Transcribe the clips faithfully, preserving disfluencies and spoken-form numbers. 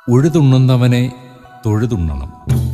ഉഴുതുണ്ണുന്നവനെ തൊഴുതുണ്ണണം.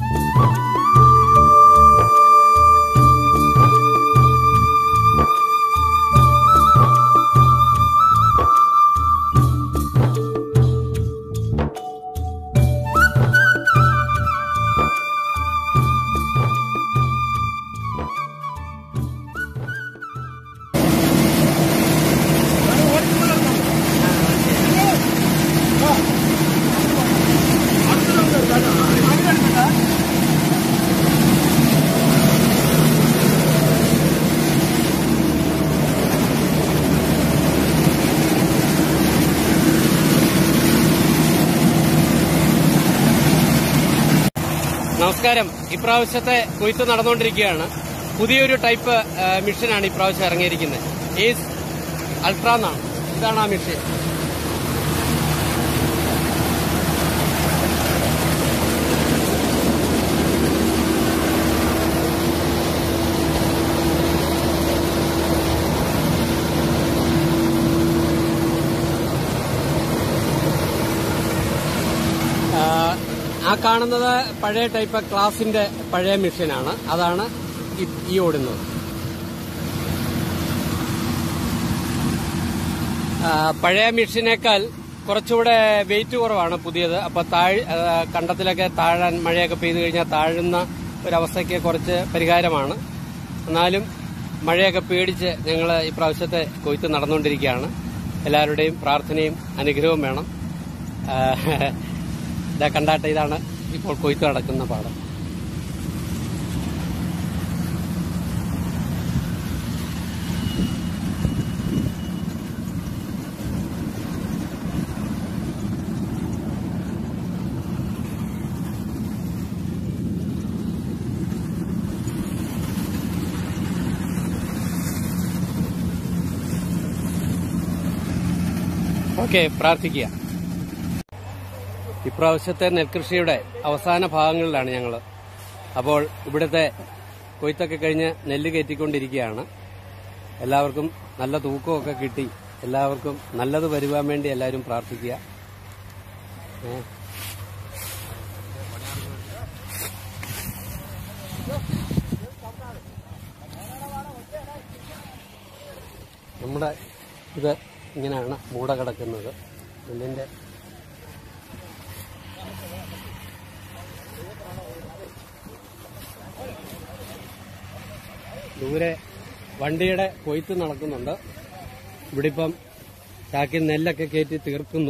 നമസ്കാരം. ഇപ്രാവശ്യത്തെ കൊയ്ത്ത് നടന്നുകൊണ്ടിരിക്കുകയാണ്. പുതിയൊരു ടൈപ്പ് മിഷനാണ് ഇപ്രാവശ്യം ഇറങ്ങിയിരിക്കുന്നത്. ഏസ് അൾട്ര എന്നാണ്. ഇതാണ് ആ മിഷൻ. ആ കാണുന്നത് പഴയ ടൈപ്പ് ക്ലാസിന്റെ പഴയ മെഷീനാണ്. അതാണ് ഈ ഓടുന്നത്. പഴയ മെഷീനേക്കാൾ കുറച്ചുകൂടെ വെയിറ്റ് കുറവാണ് പുതിയത്. അപ്പൊ താഴ് കണ്ടത്തിലൊക്കെ താഴാൻ മഴയൊക്കെ പെയ്തു കഴിഞ്ഞാൽ താഴുന്ന ഒരവസ്ഥയ്ക്ക് കുറച്ച് പരിഹാരമാണ്. എന്നാലും മഴയൊക്കെ പേടിച്ച് ഞങ്ങൾ ഈ പ്രാവശ്യത്തെ കൊയ്ത്ത് നടന്നുകൊണ്ടിരിക്കുകയാണ്. എല്ലാവരുടെയും പ്രാർത്ഥനയും അനുഗ്രഹവും വേണം. ഇതാ കണ്ടാട്ടെ, ഇതാണ് ഇപ്പോൾ കൊയ്ത്ത് നടക്കുന്ന പാടം. ഓക്കെ, പ്രാർത്ഥിക്കുക. ഇപ്രാവശ്യത്തെ നെൽകൃഷിയുടെ അവസാന ഭാഗങ്ങളിലാണ് ഞങ്ങൾ. അപ്പോൾ ഇവിടുത്തെ കൊയ്ത്തൊക്കെ കഴിഞ്ഞ് നെല്ല് കയറ്റിക്കൊണ്ടിരിക്കുകയാണ്. എല്ലാവർക്കും നല്ല തൂക്കമൊക്കെ കിട്ടി എല്ലാവർക്കും നല്ലത് വരുവാൻ വേണ്ടി എല്ലാവരും പ്രാർത്ഥിക്കുക. നമ്മുടെ ഇത് ഇങ്ങനെയാണ് മൂട കിടക്കുന്നത്. നെല്ലിന്റെ ദൂരെ വണ്ടിയുടെ കൊയ്ത്ത് നടക്കുന്നുണ്ട്. ഇവിടെ ഇപ്പം ചാക്കിൽ നെല്ലൊക്കെ കയറ്റി തീർക്കുന്നു.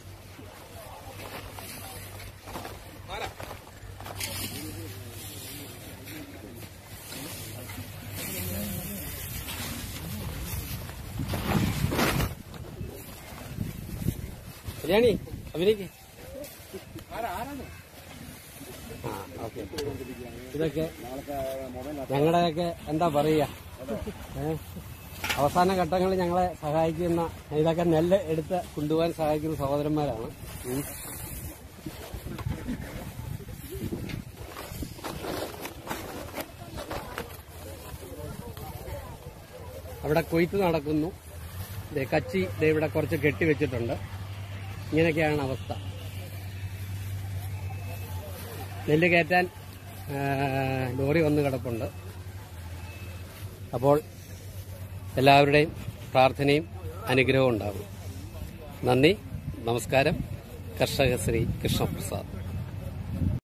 കല്യാണി അഭിനയിക്ക്. ആ ഓക്കെ. ഇതൊക്കെ ഞങ്ങളുടെയൊക്കെ എന്താ പറയുക, അവസാന ഘട്ടങ്ങളിൽ ഞങ്ങളെ സഹായിക്കുന്ന, ഇതൊക്കെ നെല്ല് എടുത്ത് കൊണ്ടുപോകാൻ സഹായിക്കുന്ന സഹോദരന്മാരാണ്. അവിടെ കൊയ്ത്ത് നടക്കുന്നു. കച്ചി ഇവിടെ കുറച്ച് കെട്ടിവെച്ചിട്ടുണ്ട്. ഇങ്ങനെയൊക്കെയാണ് അവസ്ഥ. നെല്ല് കയറ്റാൻ ലോറി വന്ന് കിടപ്പുണ്ട്. അപ്പോൾ എല്ലാവരുടെയും പ്രാർത്ഥനയും അനുഗ്രഹവും ഉണ്ടാകും. നന്ദി, നമസ്കാരം. കർഷക ശ്രീ കൃഷ്ണപ്രസാദ്.